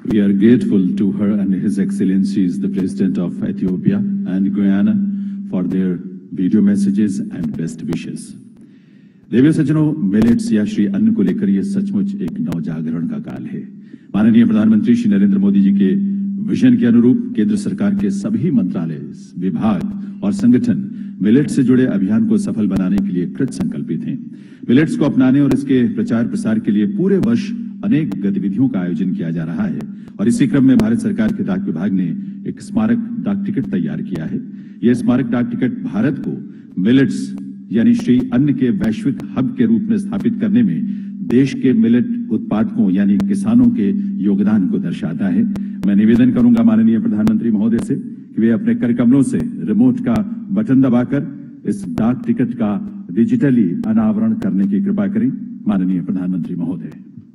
We are grateful to her and His Excellencies, the President of Ethiopia and Guyana, for their video messages and best wishes. देवी सज्जनों, millets या श्री अन्न को लेकर यह सचमुच एक नवजागरण का काल है। माननीय प्रधानमंत्री श्री नरेंद्र मोदी जी के विजन के अनुरूप केंद्र सरकार के सभी मंत्रालय, विभाग और संगठन मिलेट से जुड़े अभियान को सफल बनाने के लिए कृत संकल्पित हैं। मिलेट्स को अपनाने और इसके प्रचार प्रसार के लिए पूरे वर्ष अनेक गतिविधियों का आयोजन किया जा रहा है और इसी क्रम में भारत सरकार के डाक विभाग ने एक स्मारक डाक टिकट तैयार किया है। यह स्मारक डाक टिकट भारत को मिलेट्स यानी श्री अन्न के वैश्विक हब के रूप में स्थापित करने में देश के मिलेट उत्पादकों यानी किसानों के योगदान को दर्शाता है। मैं निवेदन करूंगा माननीय प्रधानमंत्री महोदय से कि वे अपने कर कमलों से रिमोट का बटन दबाकर इस डाक टिकट का डिजिटली अनावरण करने की कृपा करें। माननीय प्रधानमंत्री महोदय।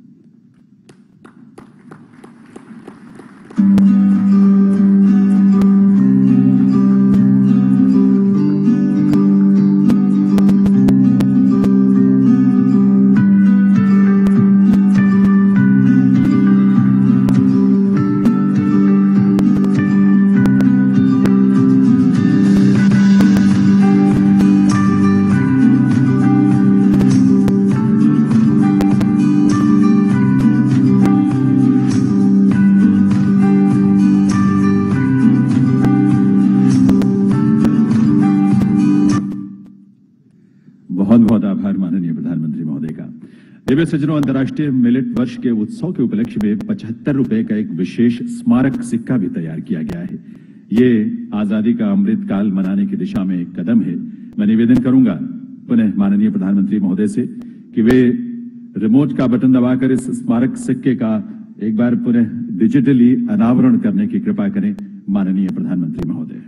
बहुत बहुत आभार माननीय प्रधानमंत्री महोदय का। देवी सज्जनों, अंतर्राष्ट्रीय मिलेट वर्ष के उत्सव के उपलक्ष्य में 75 रुपए का एक विशेष स्मारक सिक्का भी तैयार किया गया है। ये आजादी का अमृत काल मनाने की दिशा में एक कदम है। मैं निवेदन करूंगा पुनः माननीय प्रधानमंत्री महोदय से कि वे रिमोट का बटन दबाकर इस स्मारक सिक्के का एक बार पुनः डिजिटली अनावरण करने की कृपा करें। माननीय प्रधानमंत्री महोदय।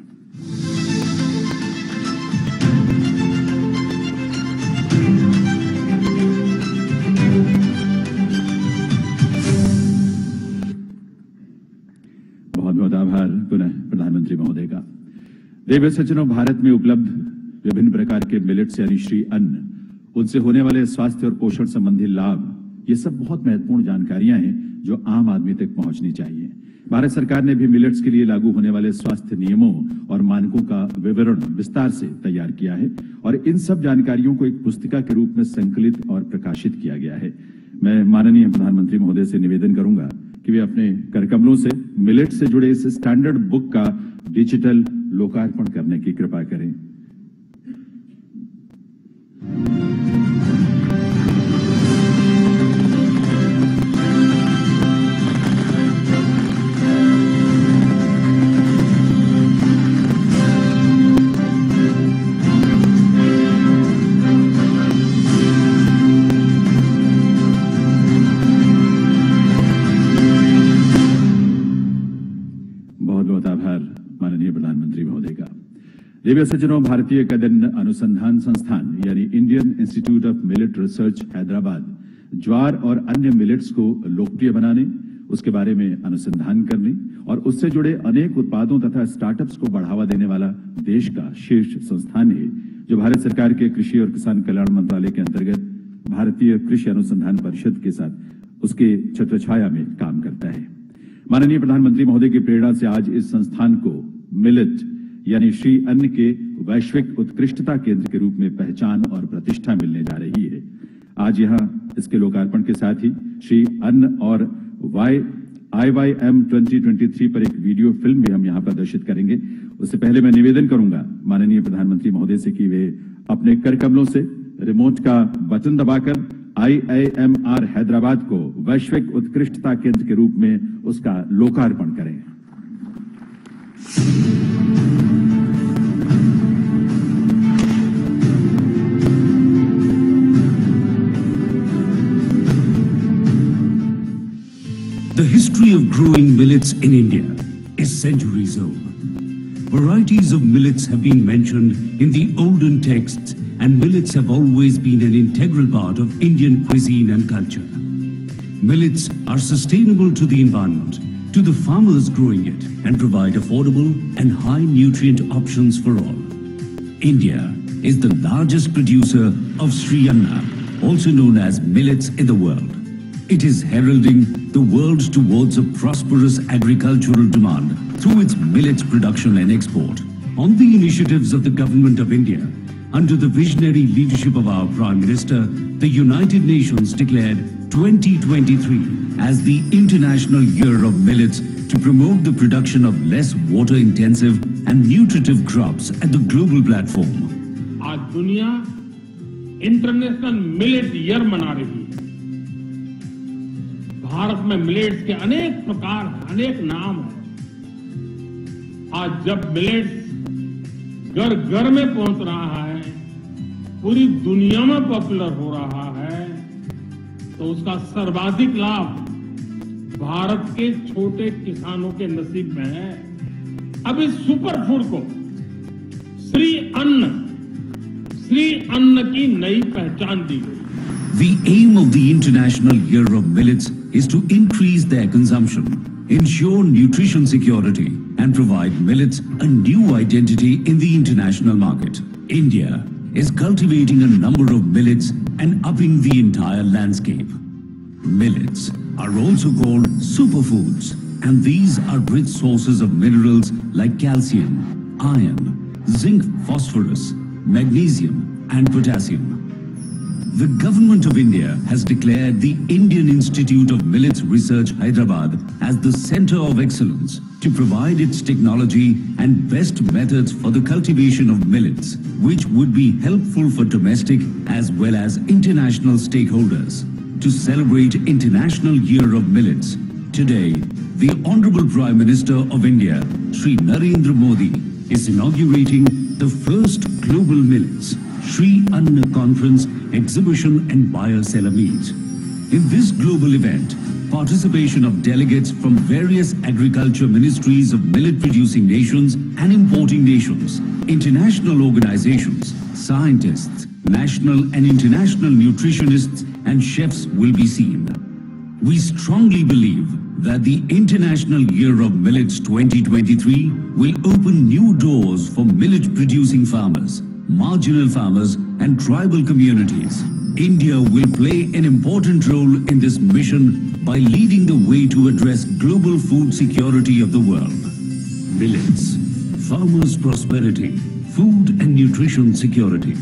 बहुत बहुत आभार पुनः प्रधानमंत्री महोदय का। देवी सज्जनों, भारत में उपलब्ध विभिन्न प्रकार के मिलेट्स यानी श्री अन्न, उनसे होने वाले स्वास्थ्य और पोषण संबंधी लाभ, ये सब बहुत महत्वपूर्ण जानकारियां हैं जो आम आदमी तक पहुंचनी चाहिए। भारत सरकार ने भी मिलेट्स के लिए लागू होने वाले स्वास्थ्य नियमों और मानकों का विवरण विस्तार से तैयार किया है और इन सब जानकारियों को एक पुस्तिका के रूप में संकलित और प्रकाशित किया गया है। मैं माननीय प्रधानमंत्री महोदय से निवेदन करूंगा कि वे अपने करकमलों से मिलेट से जुड़े इस स्टैंडर्ड बुक का डिजिटल लोकार्पण करने की कृपा करें। बहुत बहुत आभार माननीय प्रधानमंत्री महोदय का। देवी सज्जनों, भारतीय कदन्न अनुसंधान संस्थान यानी Indian institute of millet research Hyderabad jowar और अन्य मिलेट्स को लोकप्रिय बनाने, उसके बारे में अनुसंधान करने और उससे जुड़े अनेक उत्पादों तथा स्टार्टअप्स को बढ़ावा देने वाला देश का शीर्ष संस्थान है, जो भारत सरकार के कृषि और किसान कल्याण मंत्रालय के अंतर्गत भारतीय कृषि अनुसंधान परिषद के साथ उसके छत्रछाया में काम करता है। माननीय प्रधानमंत्री महोदय की प्रेरणा से आज इस संस्थान को मिलेट यानी श्री अन्न के वैश्विक उत्कृष्टता केंद्र के रूप में पहचान और प्रतिष्ठा मिलने जा रही है। आज यहां इसके लोकार्पण के साथ ही श्री अन्न और IYM 2023 पर एक वीडियो फिल्म भी हम यहां प्रदर्शित करेंगे। उससे पहले मैं निवेदन करूंगा माननीय प्रधानमंत्री महोदय से कि वे अपने कर कमलों से रिमोट का बटन दबाकर IIMR हैदराबाद को वैश्विक उत्कृष्टता केंद्र के रूप में उसका लोकार्पण करें। The history of growing millets in India is centuries old. Varieties of millets have been mentioned in the olden texts, and millets have always been an integral part of Indian cuisine and culture. Millets are sustainable to the environment, to the farmers growing it, and provide affordable and high nutrient options for all. India is the largest producer of Sri Anna, also known as millets, in the world. It is heralding the world towards a prosperous agricultural demand through its millets production and export. On the initiatives of the Government of India, under the visionary leadership of our Prime Minister, the United Nations declared 2023 as the International Year of Millets to promote the production of less water-intensive and nutritive crops at the global platform. आज दुनिया international millet year मना रही है। भारत में millets के अनेक प्रकार हैं, अनेक नाम हैं। आज जब मिलेट्स घर घर में पहुंच रहा है, पूरी दुनिया में पॉपुलर हो रहा है, तो उसका सर्वाधिक लाभ भारत के छोटे किसानों के नसीब में है। अब इस सुपर फूड को श्री अन्न की नई पहचान दी गई। The aim of the International Year of Millets is to increase their consumption, ensure nutrition security, and provide millets a new identity in the international market. India is cultivating a number of millets and upping the entire landscape. Millets are also called superfoods, and these are rich sources of minerals like calcium, iron, zinc, phosphorus, magnesium, and potassium. The Government of India has declared the Indian Institute of Millets Research, Hyderabad, as the Center of Excellence to provide its technology and best methods for the cultivation of millets, which would be helpful for domestic as well as international stakeholders. To celebrate International Year of Millets, today, the Honorable Prime Minister of India, Shri Narendra Modi, is inaugurating the first Global Millets Shri Anna Conference, Exhibition and Buyer-Seller Meet. In this global event, participation of delegates from various agriculture ministries of millet-producing nations and importing nations, international organizations, scientists, national and international nutritionists and chefs will be seen. We strongly believe that the International Year of Millets 2023 will open new doors for millet-producing farmers, marginal farmers and tribal communities. India will play an important role in this mission by leading the way to address global food security of the world. Millets, farmers' prosperity, food and nutrition security.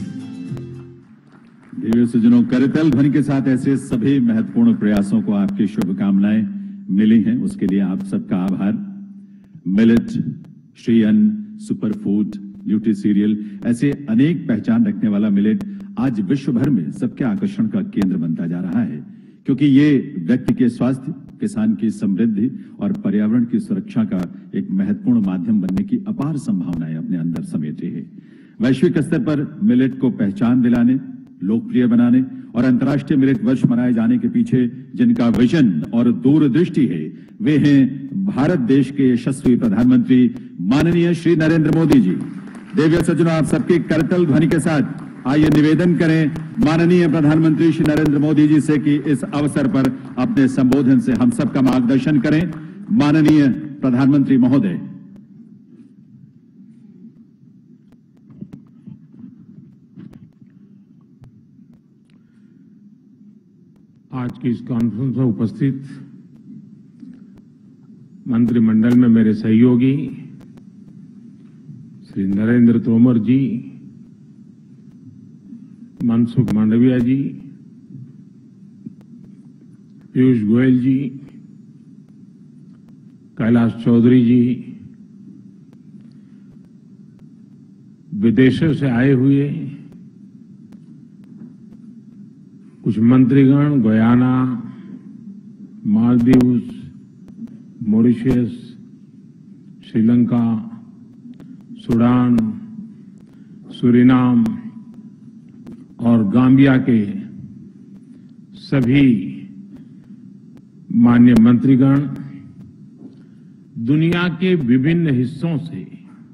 देवियों सज्जनों, करतल ध्वनि के साथ ऐसे सभी महत्वपूर्ण प्रयासों को आपकी शुभकामनाएं मिली हैं, उसके लिए आप सबका आभार। मिलेट, श्री अन्न, सुपर फूड, न्यूट्री सीरियल, ऐसे अनेक पहचान रखने वाला मिलेट आज विश्व भर में सबके आकर्षण का केंद्र बनता जा रहा है, क्योंकि ये व्यक्ति के स्वास्थ्य, किसान की समृद्धि और पर्यावरण की सुरक्षा का एक महत्वपूर्ण माध्यम बनने की अपार संभावनाएं अपने अंदर समेटे है। वैश्विक स्तर पर मिलेट को पहचान दिलाने, लोकप्रिय बनाने और अंतर्राष्ट्रीय मिलेट वर्ष मनाए जाने के पीछे जिनका विजन और दूरदृष्टि है, वे हैं भारत देश के यशस्वी प्रधानमंत्री माननीय श्री नरेंद्र मोदी जी। देवियों सज्जनों, आप सबके करतल ध्वनि के साथ आइए निवेदन करें माननीय प्रधानमंत्री श्री नरेंद्र मोदी जी से कि इस अवसर पर अपने संबोधन से हम सबका मार्गदर्शन करें। माननीय प्रधानमंत्री महोदय। आज की इस कॉन्फ्रेंस में उपस्थित मंत्रिमंडल में मेरे सहयोगी श्री नरेंद्र तोमर जी, मनसुख मांडविया जी, पीयूष गोयल जी, कैलाश चौधरी जी, विदेशों से आए हुए कुछ मंत्रीगण, Guyana, Maldives, Mauritius, Sri Lanka, Sudan, Suriname और गाम्बिया के सभी माननीय मंत्रीगण, दुनिया के विभिन्न हिस्सों से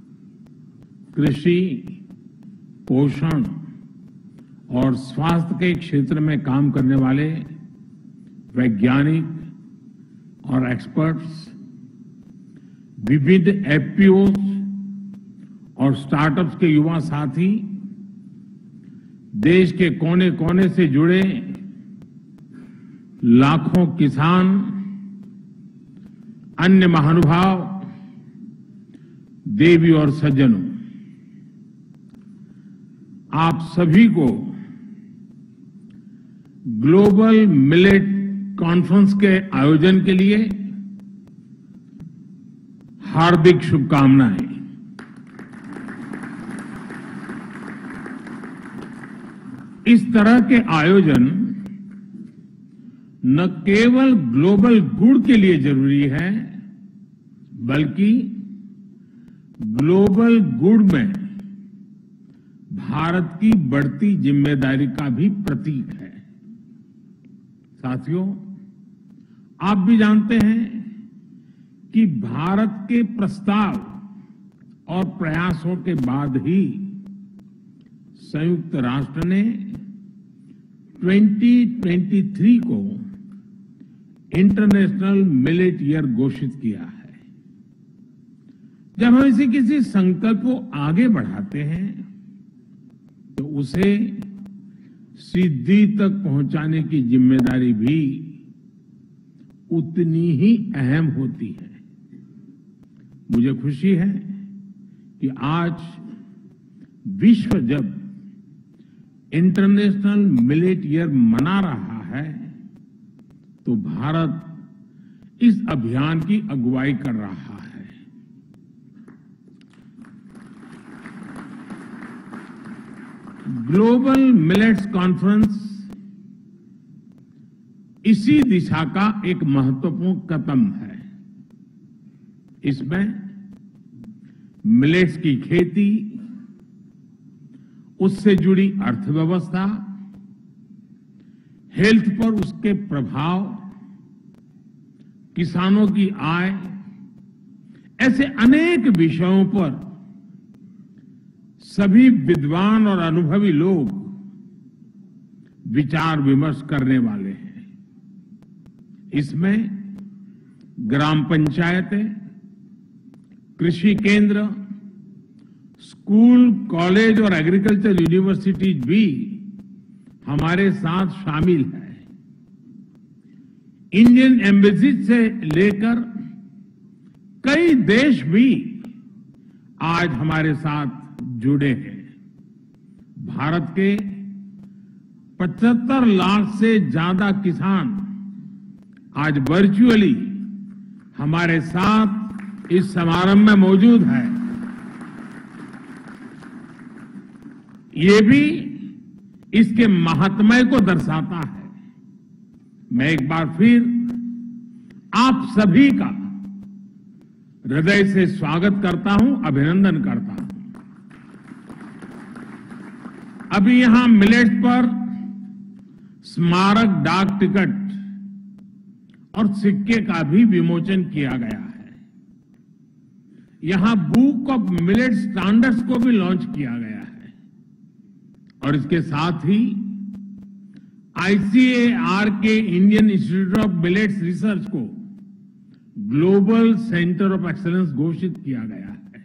कृषि, पोषण और स्वास्थ्य के क्षेत्र में काम करने वाले वैज्ञानिक और एक्सपर्ट्स, विविध एफपीओ और स्टार्टअप्स के युवा साथी, देश के कोने कोने से जुड़े लाखों किसान, अन्य महानुभाव, देवी और सज्जनों, आप सभी को ग्लोबल मिलेट कॉन्फ्रेंस के आयोजन के लिए हार्दिक शुभकामनाएं। इस तरह के आयोजन न केवल ग्लोबल गुड के लिए जरूरी है, बल्कि ग्लोबल गुड में भारत की बढ़ती जिम्मेदारी का भी प्रतीक है। साथियों, आप भी जानते हैं कि भारत के प्रस्ताव और प्रयासों के बाद ही संयुक्त राष्ट्र ने 2023 को इंटरनेशनल मिलेट ईयर घोषित किया है। जब हम इसे किसी संकल्प को आगे बढ़ाते हैं तो उसे सिद्धि तक पहुंचाने की जिम्मेदारी भी उतनी ही अहम होती है। मुझे खुशी है कि आज विश्व जब इंटरनेशनल मिलेट ईयर मना रहा है तो भारत इस अभियान की अगुवाई कर रहा है। ग्लोबल मिलेट्स कॉन्फ्रेंस इसी दिशा का एक महत्वपूर्ण कदम है। इसमें मिलेट्स की खेती, उससे जुड़ी अर्थव्यवस्था, हेल्थ पर उसके प्रभाव, किसानों की आय, ऐसे अनेक विषयों पर सभी विद्वान और अनुभवी लोग विचार विमर्श करने वाले हैं। इसमें ग्राम पंचायतें, कृषि केंद्र, स्कूल, कॉलेज और एग्रीकल्चर यूनिवर्सिटीज भी हमारे साथ शामिल है। इंडियन एम्बेसी से लेकर कई देश भी आज हमारे साथ जुड़े हैं। भारत के 75 लाख से ज्यादा किसान आज वर्चुअली हमारे साथ इस समारंभ में मौजूद है। ये भी इसके महात्म्य को दर्शाता है। मैं एक बार फिर आप सभी का हृदय से स्वागत करता हूं, अभिनंदन करता हूं। अभी यहां मिलेट्स पर स्मारक डाक टिकट और सिक्के का भी विमोचन किया गया है। यहां बुक ऑफ मिलेट स्टैंडर्ड्स को भी लॉन्च किया गया है और इसके साथ ही ICAR के Indian institute of millets research को ग्लोबल सेंटर ऑफ एक्सीलेंस घोषित किया गया है।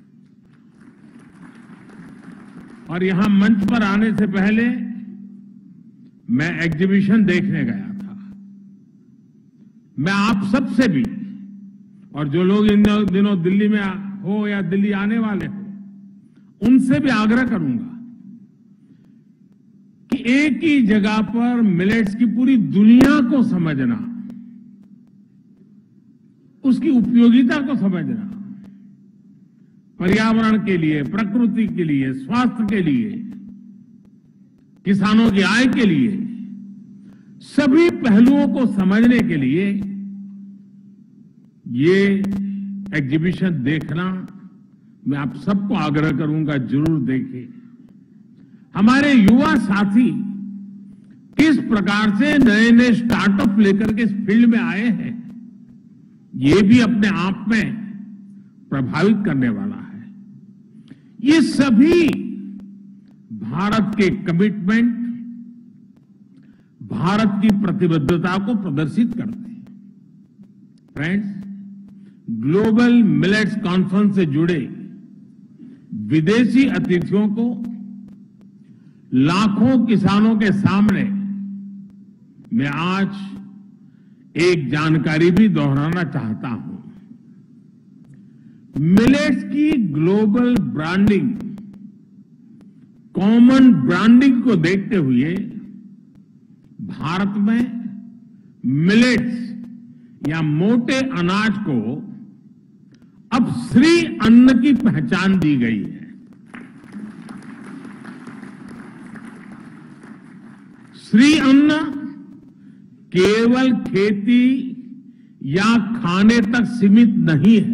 और यहां मंच पर आने से पहले मैं एग्जीबिशन देखने गया था। मैं आप सबसे भी, और जो लोग इन दिनों दिल्ली में हो या दिल्ली आने वाले हो, उनसे भी आग्रह करूंगा कि एक ही जगह पर मिलेट्स की पूरी दुनिया को समझना, उसकी उपयोगिता को समझना, पर्यावरण के लिए, प्रकृति के लिए, स्वास्थ्य के लिए, किसानों की आय के लिए, सभी पहलुओं को समझने के लिए ये एग्जीबिशन देखना मैं आप सबको आग्रह करूंगा, जरूर देखें। हमारे युवा साथी किस प्रकार से नए नए स्टार्टअप लेकर के इस फील्ड में आए हैं, ये भी अपने आप में प्रभावित करने वाला है। ये सभी भारत के कमिटमेंट, भारत की प्रतिबद्धता को प्रदर्शित करते हैं। फ्रेंड्स, ग्लोबल मिलेट्स कॉन्फ्रेंस से जुड़े विदेशी अतिथियों को लाखों किसानों के सामने मैं आज एक जानकारी भी दोहराना चाहता हूं। मिलेट्स की ग्लोबल ब्रांडिंग, कॉमन ब्रांडिंग को देखते हुए भारत में मिलेट्स या मोटे अनाज को अब श्री अन्न की पहचान दी गई है। श्री अन्न केवल खेती या खाने तक सीमित नहीं है।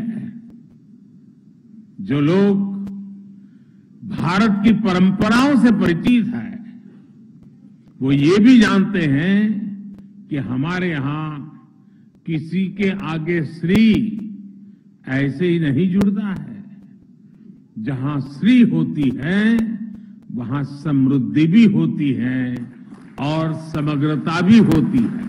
जो लोग भारत की परंपराओं से परिचित है, वो ये भी जानते हैं कि हमारे यहां किसी के आगे श्री ऐसे ही नहीं जुड़ता है। जहां श्री होती है वहां समृद्धि भी होती है और समग्रता भी होती है।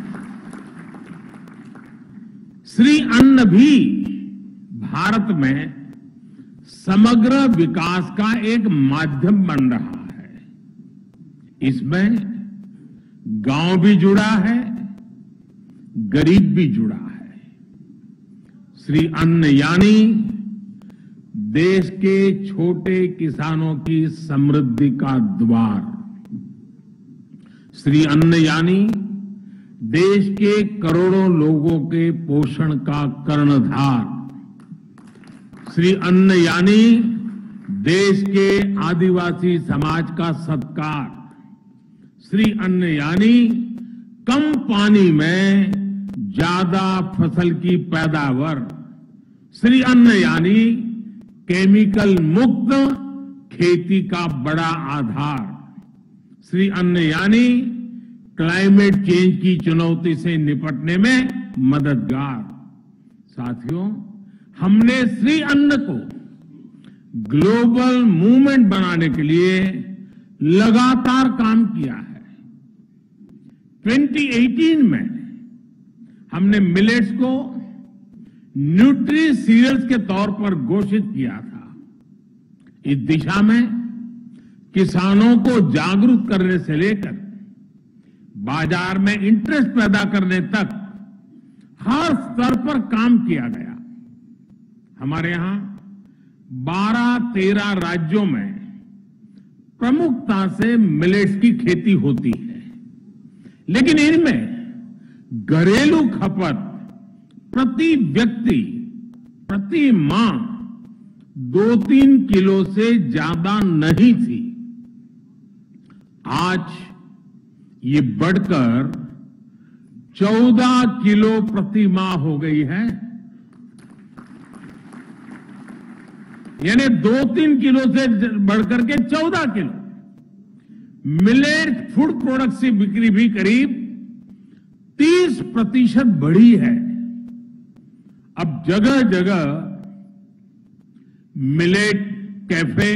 श्री अन्न भी भारत में समग्र विकास का एक माध्यम बन रहा है। इसमें गांव भी जुड़ा है, गरीब भी जुड़ा है। श्री अन्न यानी देश के छोटे किसानों की समृद्धि का द्वार। श्री अन्न यानी देश के करोड़ों लोगों के पोषण का कर्णधार। श्री अन्न यानी देश के आदिवासी समाज का सत्कार। श्री अन्न यानी कम पानी में ज्यादा फसल की पैदावार। श्री अन्न यानी केमिकल मुक्त खेती का बड़ा आधार। श्री अन्न यानी क्लाइमेट चेंज की चुनौती से निपटने में मददगार। साथियों, हमने श्री अन्न को ग्लोबल मूवमेंट बनाने के लिए लगातार काम किया है। 2018 में हमने मिलेट्स को न्यूट्री सीरियल्स के तौर पर घोषित किया था। इस दिशा में किसानों को जागरूक करने से लेकर बाजार में इंटरेस्ट पैदा करने तक हर स्तर पर काम किया गया। हमारे यहां 12-13 राज्यों में प्रमुखता से मिलेट्स की खेती होती है, लेकिन इनमें घरेलू खपत प्रति व्यक्ति प्रति माह 2-3 किलो से ज्यादा नहीं थी। आज ये बढ़कर 14 किलो प्रति माह हो गई है। यानी 2-3 किलो से बढ़कर के 14 किलो। मिलेट फूड प्रोडक्ट की बिक्री भी करीब 30% बढ़ी है। अब जगह जगह मिलेट कैफे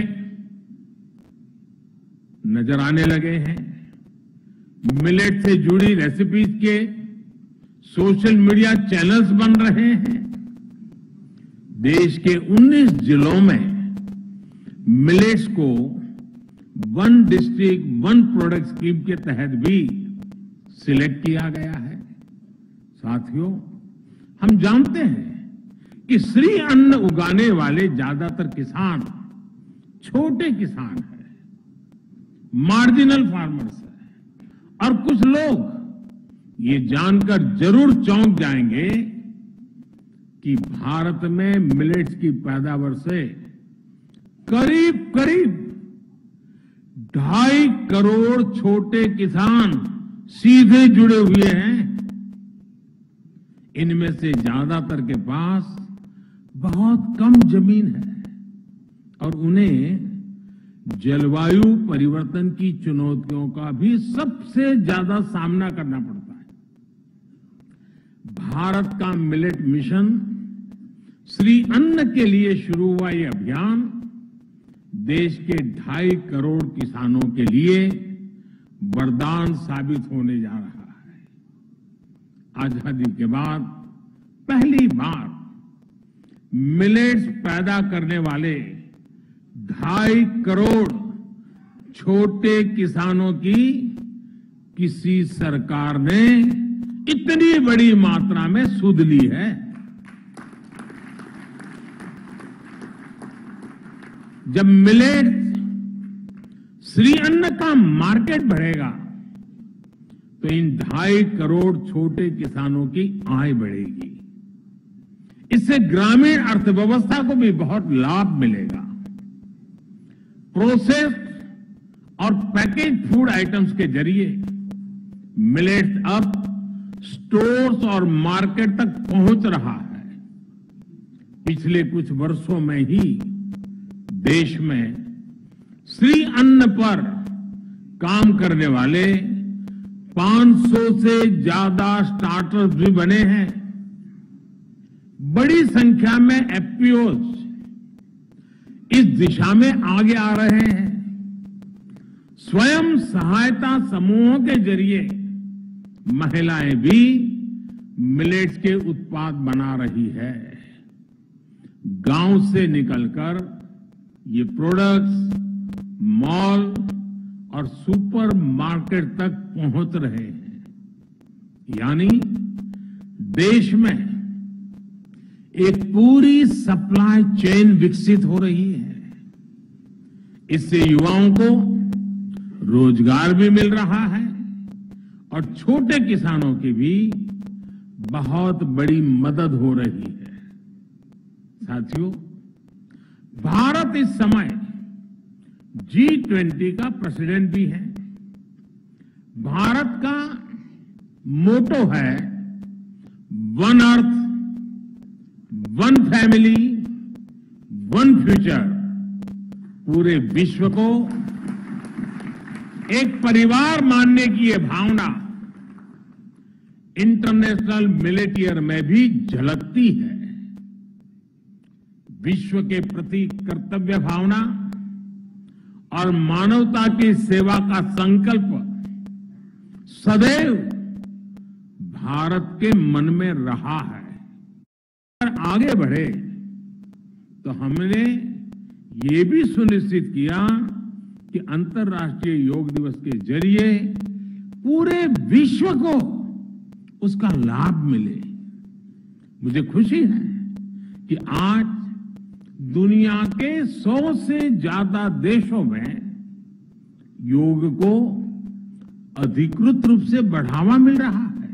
नजर आने लगे हैं। मिलेट से जुड़ी रेसिपीज के सोशल मीडिया चैनल्स बन रहे हैं। देश के 19 जिलों में मिलेट्स को one district one product scheme के तहत भी सिलेक्ट किया गया है। साथियों, हम जानते हैं कि श्री अन्न उगाने वाले ज्यादातर किसान छोटे किसान हैं, मार्जिनल फार्मर्स हैं। और कुछ लोग ये जानकर जरूर चौंक जाएंगे कि भारत में मिलेट्स की पैदावार से करीब करीब 2.5 करोड़ छोटे किसान सीधे जुड़े हुए हैं। इनमें से ज्यादातर के पास बहुत कम जमीन है और उन्हें जलवायु परिवर्तन की चुनौतियों का भी सबसे ज्यादा सामना करना पड़ता है। भारत का मिलेट मिशन श्री अन्न के लिए शुरू हुआ ये अभियान देश के 2.5 करोड़ किसानों के लिए वरदान साबित होने जा रहा है। आजादी के बाद पहली बार मिलेट्स पैदा करने वाले 2.5 करोड़ छोटे किसानों की किसी सरकार ने इतनी बड़ी मात्रा में सुध ली है। जब मिलेट श्री अन्न का मार्केट बढ़ेगा तो इन 2.5 करोड़ छोटे किसानों की आय बढ़ेगी। इससे ग्रामीण अर्थव्यवस्था को भी बहुत लाभ मिलेगा। प्रोसेस्ड और पैकेज फूड आइटम्स के जरिए मिलेट्स अब स्टोर्स और मार्केट तक पहुंच रहा है। पिछले कुछ वर्षों में ही देश में श्री अन्न पर काम करने वाले 500 से ज्यादा स्टार्टअप्स भी बने हैं। बड़ी संख्या में एफपीओज इस दिशा में आगे आ रहे हैं। स्वयं सहायता समूहों के जरिए महिलाएं भी मिलेट्स के उत्पाद बना रही है। गांव से निकलकर ये प्रोडक्ट्स मॉल और सुपर मार्केट तक पहुंच रहे हैं। यानी देश में एक पूरी सप्लाई चेन विकसित हो रही है। इससे युवाओं को रोजगार भी मिल रहा है और छोटे किसानों की भी बहुत बड़ी मदद हो रही है। साथियों, भारत इस समय G20 का प्रेसिडेंट भी है। भारत का मोटो है one earth, one family, one future. पूरे विश्व को एक परिवार मानने की यह भावना इंटरनेशनल मिलेट ईयर में भी झलकती है। विश्व के प्रति कर्तव्य भावना और मानवता की सेवा का संकल्प सदैव भारत के मन में रहा है। अगर आगे बढ़े तो हमने ये भी सुनिश्चित किया कि अंतर्राष्ट्रीय योग दिवस के जरिए पूरे विश्व को उसका लाभ मिले। मुझे खुशी है कि आज दुनिया के 100 से ज्यादा देशों में योग को अधिकृत रूप से बढ़ावा मिल रहा है।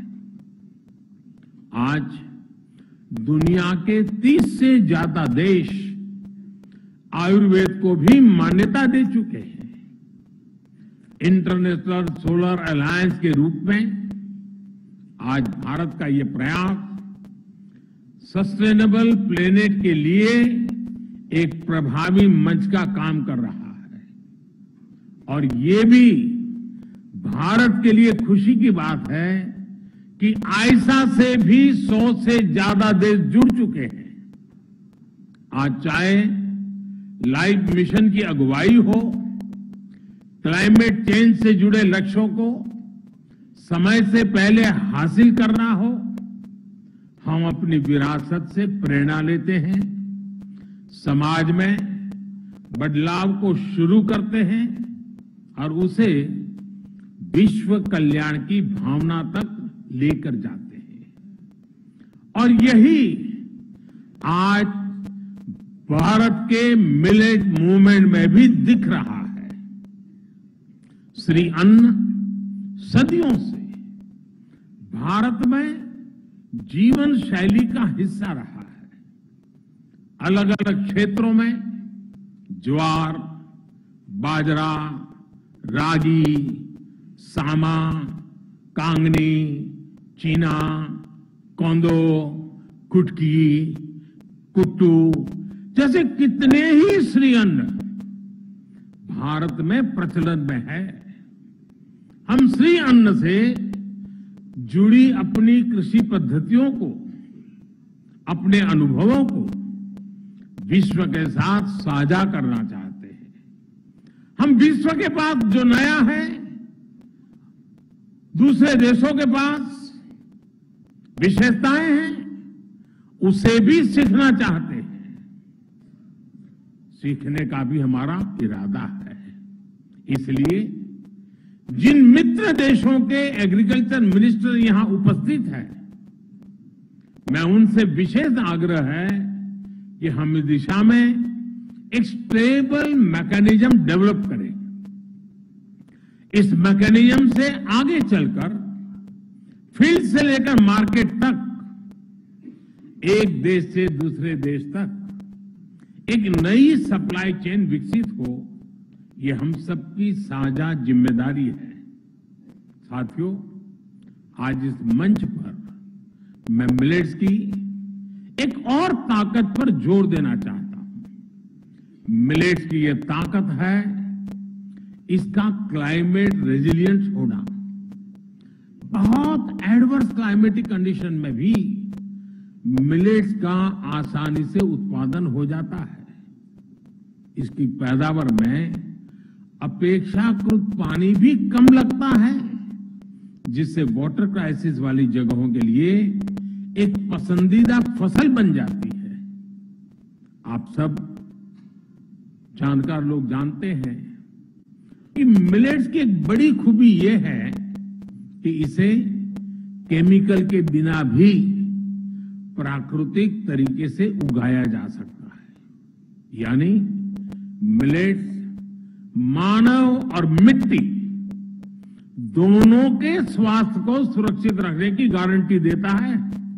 आज दुनिया के 30 से ज्यादा देश आयुर्वेद को भी मान्यता दे चुके हैं। इंटरनेशनल सोलर अलायंस के रूप में आज भारत का ये प्रयास सस्टेनेबल प्लेनेट के लिए एक प्रभावी मंच का काम कर रहा है। और ये भी भारत के लिए खुशी की बात है कि आयसा से भी 100 से ज्यादा देश जुड़ चुके हैं। आज चाहे लाइफ मिशन की अगुवाई हो, क्लाइमेट चेंज से जुड़े लक्ष्यों को समय से पहले हासिल करना हो, हम अपनी विरासत से प्रेरणा लेते हैं, समाज में बदलाव को शुरू करते हैं और उसे विश्व कल्याण की भावना तक लेकर जाते हैं। और यही आज भारत के मिलेट मूवमेंट में भी दिख रहा है। श्री अन्न सदियों से भारत में जीवन शैली का हिस्सा रहा है। अलग अलग क्षेत्रों में ज्वार, बाजरा, रागी, सामा, कांगनी, चीना, कोंदो, कुटकी, कुट्टू जैसे कितने ही श्री अन्न भारत में प्रचलन में है। हम श्री अन्न से जुड़ी अपनी कृषि पद्धतियों को, अपने अनुभवों को विश्व के साथ साझा करना चाहते हैं। हम विश्व के पास जो नया है, दूसरे देशों के पास विशेषताएं हैं, उसे भी सीखना चाहते हैं। सीखने का भी हमारा इरादा है। इसलिए जिन मित्र देशों के एग्रीकल्चर मिनिस्टर यहां उपस्थित हैं, मैं उनसे विशेष आग्रह है कि हम इस दिशा में एक स्टेबल मैकेनिज्म डेवलप करें। इस मैकेनिज्म से आगे चलकर फील्ड से लेकर मार्केट तक, एक देश से दूसरे देश तक एक नई सप्लाई चेन विकसित हो, ये हम सबकी साझा जिम्मेदारी है। साथियों, आज इस मंच पर मैं मिलेट्स की एक और ताकत पर जोर देना चाहता हूं। मिलेट्स की यह ताकत है इसका क्लाइमेट रेजिलियंट होना। बहुत एडवर्स क्लाइमेटिक कंडीशन में भी मिलेट्स का आसानी से उत्पादन हो जाता है। इसकी पैदावार में अपेक्षाकृत पानी भी कम लगता है, जिससे वाटर क्राइसिस वाली जगहों के लिए एक पसंदीदा फसल बन जाती है। आप सब जानकार लोग जानते हैं कि मिलेट्स की एक बड़ी खूबी यह है कि इसे केमिकल के बिना भी प्राकृतिक तरीके से उगाया जा सकता है। यानी मिलेट्स मानव और मिट्टी दोनों के स्वास्थ्य को सुरक्षित रखने की गारंटी देता है।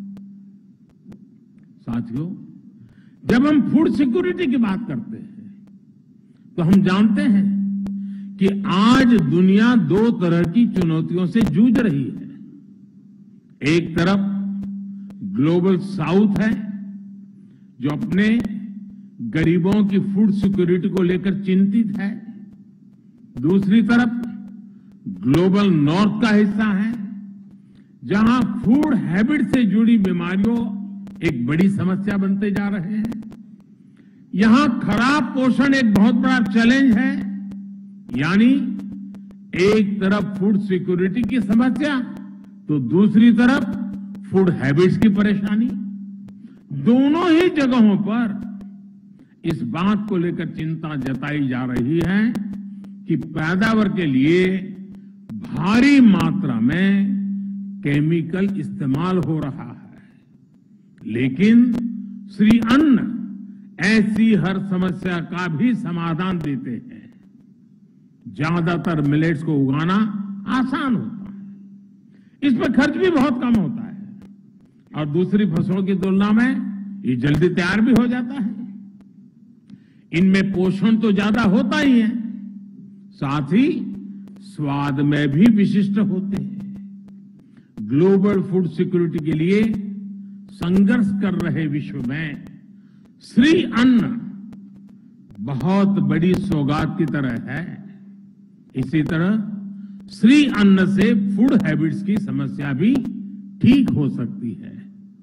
साथियों, जब हम फूड सिक्योरिटी की बात करते हैं तो हम जानते हैं कि आज दुनिया दो तरह की चुनौतियों से जूझ रही है। एक तरफ ग्लोबल साउथ है, जो अपने गरीबों की फूड सिक्योरिटी को लेकर चिंतित है। दूसरी तरफ ग्लोबल नॉर्थ का हिस्सा है, जहां फूड हैबिट से जुड़ी बीमारियों एक बड़ी समस्या बनते जा रहे हैं। यहां खराब पोषण एक बहुत बड़ा चैलेंज है। यानी एक तरफ फूड सिक्योरिटी की समस्या तो दूसरी तरफ फूड हैबिट्स की परेशानी। दोनों ही जगहों पर इस बात को लेकर चिंता जताई जा रही है कि पैदावार के लिए भारी मात्रा में केमिकल इस्तेमाल हो रहा है। लेकिन श्री अन्न ऐसी हर समस्या का भी समाधान देते हैं। ज्यादातर मिलेट्स को उगाना आसान होता है, इसमें खर्च भी बहुत कम होता है और दूसरी फसलों की तुलना में ये जल्दी तैयार भी हो जाता है। इनमें पोषण तो ज्यादा होता ही है, साथ ही स्वाद में भी विशिष्ट होते हैं। ग्लोबल फूड सिक्योरिटी के लिए संघर्ष कर रहे विश्व में श्री अन्न बहुत बड़ी सौगात की तरह है। इसी तरह श्री अन्न से फूड हैबिट्स की समस्या भी ठीक हो सकती है।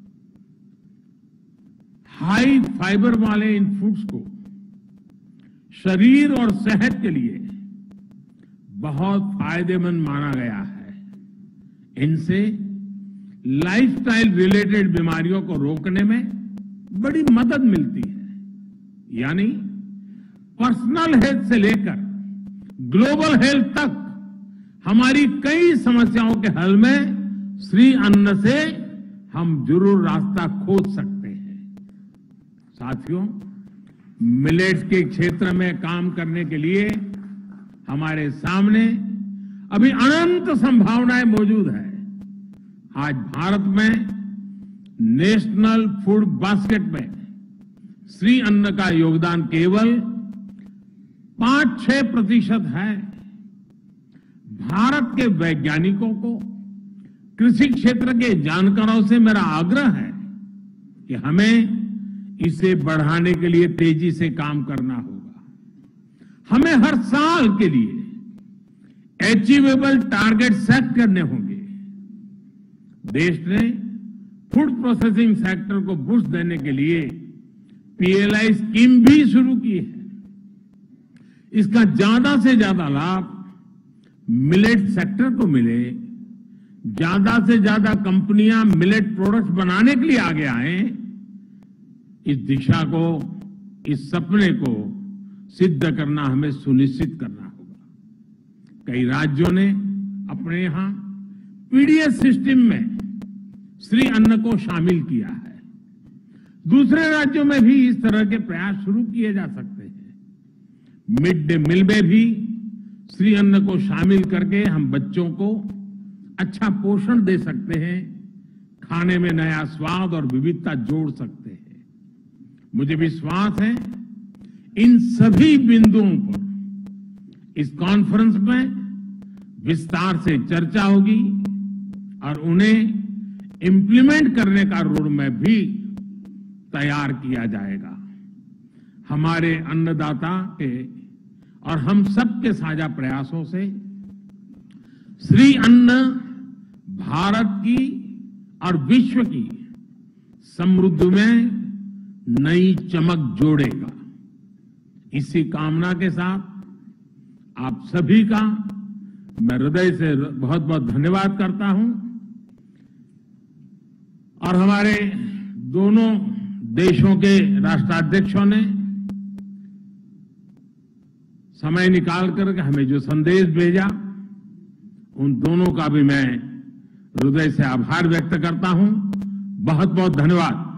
हाई फाइबर वाले इन फूड्स को शरीर और सेहत के लिए बहुत फायदेमंद माना गया है। इनसे लाइफस्टाइल रिलेटेड बीमारियों को रोकने में बड़ी मदद मिलती है। यानी पर्सनल हेल्थ से लेकर ग्लोबल हेल्थ तक हमारी कई समस्याओं के हल में श्री अन्न से हम जरूर रास्ता खोज सकते हैं। साथियों, मिलेट्स के क्षेत्र में काम करने के लिए हमारे सामने अभी अनंत संभावनाएं मौजूद है। आज भारत में नेशनल फूड बास्केट में श्री अन्न का योगदान केवल 5-6% है। भारत के वैज्ञानिकों को, कृषि क्षेत्र के जानकारों से मेरा आग्रह है कि हमें इसे बढ़ाने के लिए तेजी से काम करना होगा। हमें हर साल के लिए अचीवेबल टारगेट सेट करने होंगे। देश ने फूड प्रोसेसिंग सेक्टर को बूस्ट देने के लिए पीएलआई स्कीम भी शुरू की है। इसका ज्यादा से ज्यादा लाभ मिलेट सेक्टर को मिले, ज्यादा से ज्यादा कंपनियां मिलेट प्रोडक्ट्स बनाने के लिए आगे आए। इस दिशा को, इस सपने को सिद्ध करना हमें सुनिश्चित करना होगा। कई राज्यों ने अपने यहां पीडीएस सिस्टम में श्री अन्न को शामिल किया है। दूसरे राज्यों में भी इस तरह के प्रयास शुरू किए जा सकते हैं। मिड डे मील में भी श्री अन्न को शामिल करके हम बच्चों को अच्छा पोषण दे सकते हैं, खाने में नया स्वाद और विविधता जोड़ सकते हैं। मुझे विश्वास है इन सभी बिंदुओं पर इस कॉन्फ्रेंस में विस्तार से चर्चा होगी और उन्हें इम्प्लीमेंट करने का रोड मैप भी तैयार किया जाएगा। हमारे अन्नदाता के और हम सबके साझा प्रयासों से श्री अन्न भारत की और विश्व की समृद्धि में नई चमक जोड़ेगा। इसी कामना के साथ आप सभी का मैं हृदय से बहुत बहुत धन्यवाद करता हूं और हमारे दोनों देशों के राष्ट्राध्यक्षों ने समय निकाल कर हमें जो संदेश भेजा, उन दोनों का भी मैं हृदय से आभार व्यक्त करता हूं। बहुत बहुत धन्यवाद।